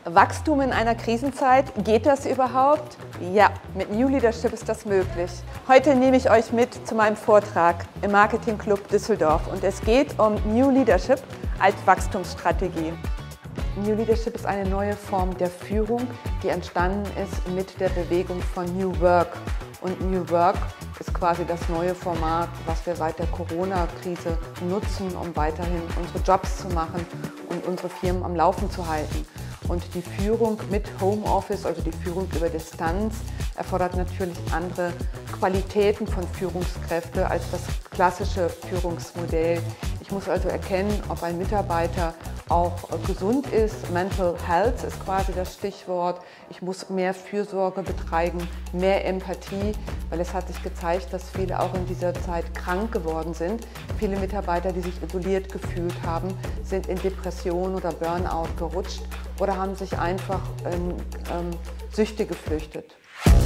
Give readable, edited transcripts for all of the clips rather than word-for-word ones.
Wachstum in einer Krisenzeit, geht das überhaupt? Ja, mit New Leadership ist das möglich. Heute nehme ich euch mit zu meinem Vortrag im Marketing Club Düsseldorf und es geht um New Leadership als Wachstumsstrategie. New Leadership ist eine neue Form der Führung, die entstanden ist mit der Bewegung von New Work. Und New Work ist quasi das neue Format, was wir seit der Corona-Krise nutzen, um weiterhin unsere Jobs zu machen und unsere Firmen am Laufen zu halten. Und die Führung mit Homeoffice, also die Führung über Distanz, erfordert natürlich andere Qualitäten von Führungskräften als das klassische Führungsmodell. Ich muss also erkennen, ob ein Mitarbeiter auch gesund ist. Mental Health ist quasi das Stichwort. Ich muss mehr Fürsorge betreiben, mehr Empathie, weil es hat sich gezeigt, dass viele auch in dieser Zeit krank geworden sind. Viele Mitarbeiter, die sich isoliert gefühlt haben, sind in Depression oder Burnout gerutscht oder haben sich einfach in Süchte geflüchtet.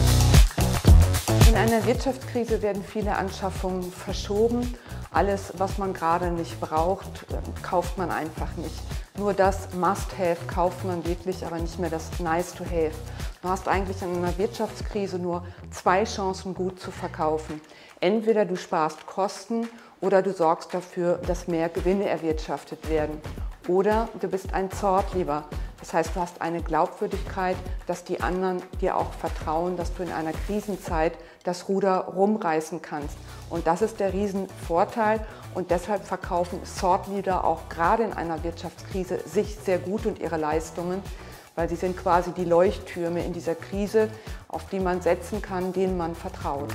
In einer Wirtschaftskrise werden viele Anschaffungen verschoben. Alles, was man gerade nicht braucht, kauft man einfach nicht. Nur das Must-Have kauft man wirklich, aber nicht mehr das Nice-to-Have. Du hast eigentlich in einer Wirtschaftskrise nur zwei Chancen, gut zu verkaufen. Entweder du sparst Kosten oder du sorgst dafür, dass mehr Gewinne erwirtschaftet werden. Oder du bist ein Thought-Leader. Das heißt, du hast eine Glaubwürdigkeit, dass die anderen dir auch vertrauen, dass du in einer Krisenzeit das Ruder rumreißen kannst. Und das ist der Riesenvorteil. Und deshalb verkaufen Thought-Leader auch gerade in einer Wirtschaftskrise sich sehr gut und ihre Leistungen, weil sie sind quasi die Leuchttürme in dieser Krise, auf die man setzen kann, denen man vertraut.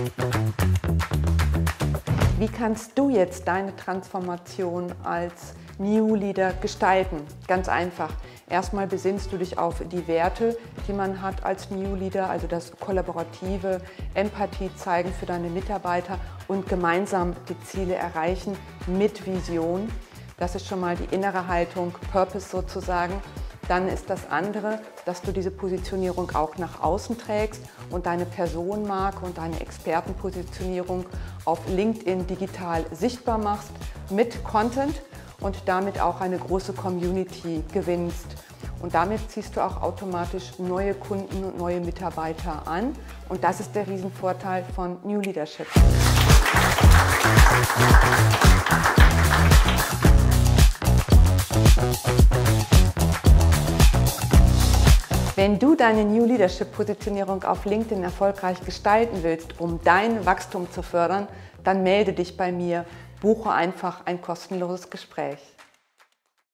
Wie kannst du jetzt deine Transformation als New Leader gestalten? Ganz einfach. Erstmal besinnst du dich auf die Werte, die man hat als New Leader, also das kollaborative, Empathie zeigen für deine Mitarbeiter und gemeinsam die Ziele erreichen mit Vision. Das ist schon mal die innere Haltung, Purpose sozusagen. Dann ist das andere, dass du diese Positionierung auch nach außen trägst und deine Personenmarke und deine Expertenpositionierung auf LinkedIn digital sichtbar machst mit Content und damit auch eine große Community gewinnst. Und damit ziehst du auch automatisch neue Kunden und neue Mitarbeiter an. Und das ist der Riesenvorteil von New Leadership. Wenn du deine New Leadership-Positionierung auf LinkedIn erfolgreich gestalten willst, um dein Wachstum zu fördern, dann melde dich bei mir. Buche einfach ein kostenloses Gespräch.